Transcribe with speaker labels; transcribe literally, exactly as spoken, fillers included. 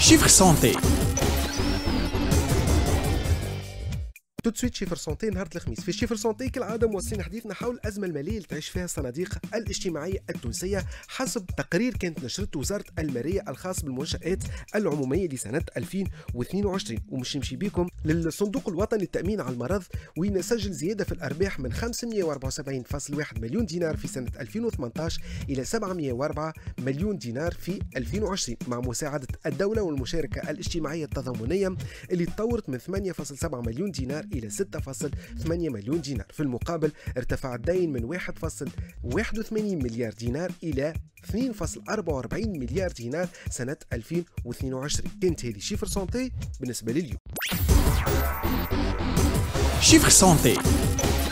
Speaker 1: Chiffre santé.
Speaker 2: تو سويت شيفر سونتي نهار الخميس. في شيفر سونتي كالعاده مواصلين حديثنا حول الازمه الماليه اللي تعيش فيها الصناديق الاجتماعيه التونسيه حسب تقرير كانت نشرته وزاره الماليه الخاص بالمنشات العموميه لسنه ألفين واثنين وعشرين. ومش نمشي بكم للصندوق الوطني للتامين على المرض وين سجل زياده في الارباح من خمسمئة وأربعة وسبعين فاصلة واحد مليون دينار في سنه ألفين وثمانية عشر الى سبعمئة وأربعة مليون دينار في ألفين وعشرين مع مساعده الدوله والمشاركه الاجتماعيه التضامنيه اللي تطورت من ثمانية فاصلة سبعة مليون دينار إلى ستة فاصلة ثمانية مليون دينار. في المقابل ارتفع الدين من واحد فاصلة واحد وثمانين مليار دينار إلى اثنين فاصلة أربعة وأربعين مليار دينار سنة ألفين واثنين وعشرين. كانت هذه شيفر سونتي بالنسبة لليوم.
Speaker 1: Chiffre santé.